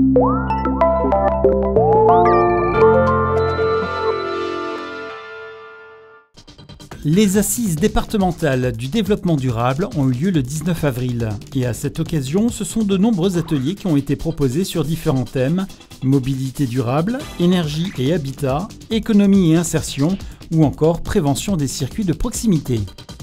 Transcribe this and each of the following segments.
Les assises départementales du développement durable ont eu lieu le 19 avril. Et à cette occasion, ce sont de nombreux ateliers qui ont été proposés sur différents thèmes: mobilité durable, énergie et habitat, économie et insertion, ou encore prévention des circuits de proximité.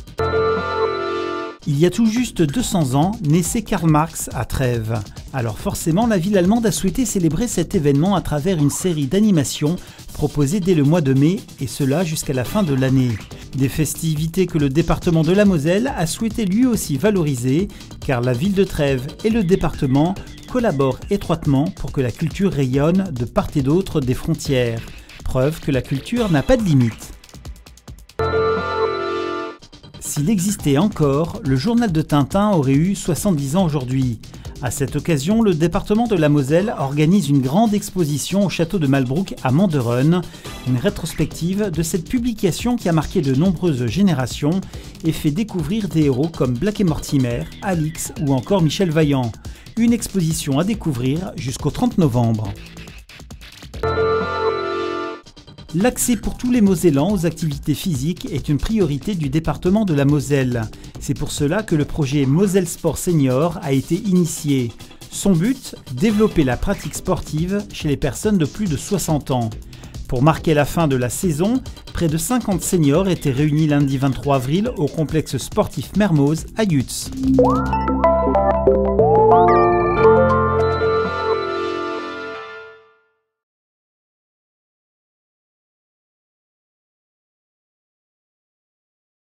Il y a tout juste 200 ans, naissait Karl Marx à Trèves. Alors forcément, la ville allemande a souhaité célébrer cet événement à travers une série d'animations proposées dès le mois de mai, et cela jusqu'à la fin de l'année. Des festivités que le département de la Moselle a souhaité lui aussi valoriser, car la ville de Trèves et le département collaborent étroitement pour que la culture rayonne de part et d'autre des frontières. Preuve que la culture n'a pas de limite. S'il existait encore, le journal de Tintin aurait eu 70 ans aujourd'hui. À cette occasion, le département de la Moselle organise une grande exposition au château de Malbrouck à Manderonne, une rétrospective de cette publication qui a marqué de nombreuses générations et fait découvrir des héros comme Black et Mortimer, Alix ou encore Michel Vaillant. Une exposition à découvrir jusqu'au 30 novembre. L'accès pour tous les Mosellans aux activités physiques est une priorité du département de la Moselle. C'est pour cela que le projet Moselle Sport Senior a été initié. Son but, développer la pratique sportive chez les personnes de plus de 60 ans. Pour marquer la fin de la saison, près de 50 seniors étaient réunis lundi 23 avril au complexe sportif Mermoz à Yutz.